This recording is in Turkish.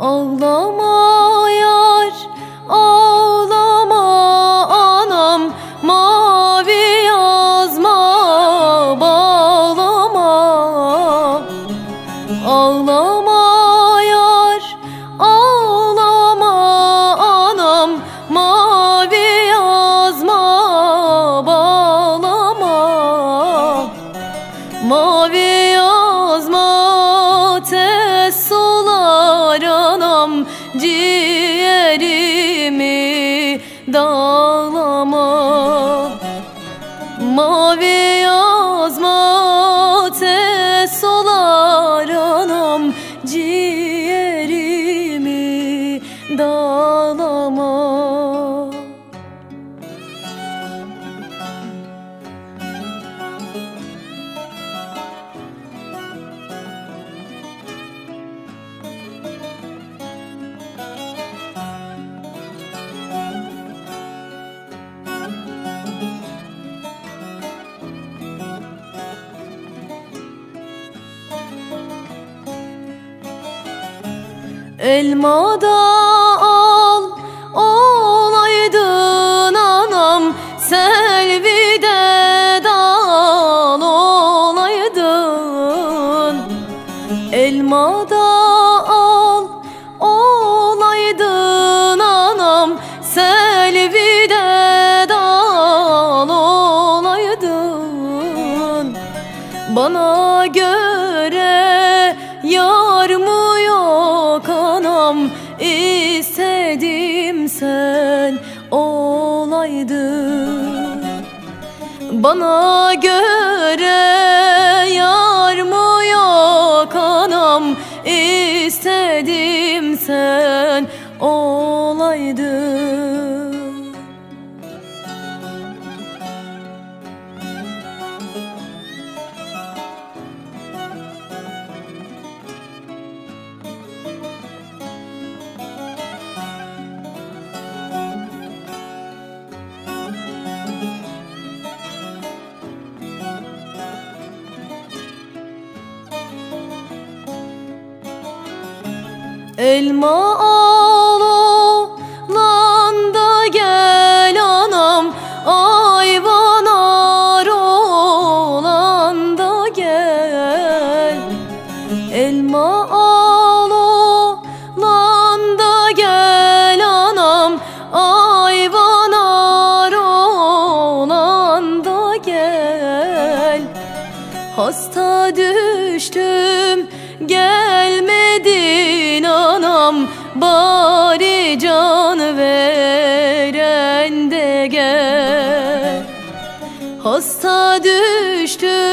Ağlama yar, ağlama anam, mavi yazma bağlama. Ağlama yar, ağlama anam, mavi yazma bağlama. Mavi yazma tez solar anam, ciğerimi dağlama. Mavi yazma tez solar anam, ciğerimi dağlama. Elmada al olaydın anam, selvide dal olaydın. Elmada al olaydın anam, selvide dal olaydın. Bana göre yar mı yok anam, istedim sen olaydın. Bana göre yar mı yok anam, istedim sen olaydın. Elma al olan da gel anam, ayvan ar olan da gel. Elma al olan da gel anam, ayvan ar olan da gel. Hasta düştüm gelmedin anam, bari can veren de gel. Hasta düştüm